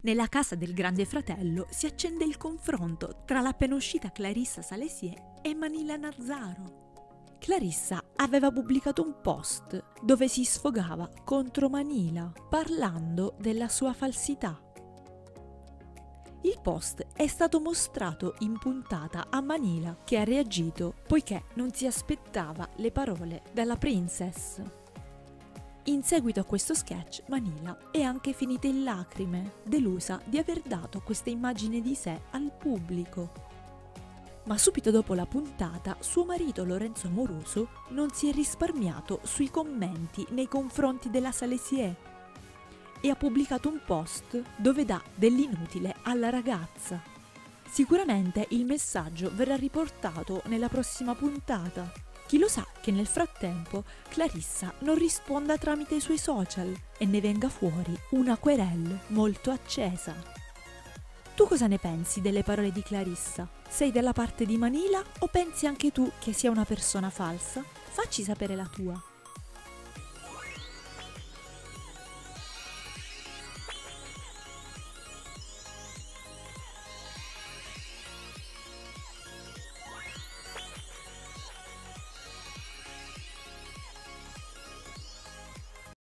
Nella casa del grande fratello si accende il confronto tra l'appena uscita Clarissa Salesier e Manila Nazzaro. Clarissa aveva pubblicato un post dove si sfogava contro Manila, parlando della sua falsità. Il post è stato mostrato in puntata a Manila, che ha reagito poiché non si aspettava le parole dalla princess. In seguito a questo sketch, Manila è anche finita in lacrime, delusa di aver dato questa immagine di sé al pubblico. Ma subito dopo la puntata, suo marito Lorenzo Amoruso non si è risparmiato sui commenti nei confronti della Salesier e ha pubblicato un post dove dà dell'inutile alla ragazza. Sicuramente il messaggio verrà riportato nella prossima puntata. Chi lo sa che nel frattempo Clarissa non risponda tramite i suoi social e ne venga fuori una querelle molto accesa. Tu cosa ne pensi delle parole di Clarissa? Sei dalla parte di Manila o pensi anche tu che sia una persona falsa? Facci sapere la tua.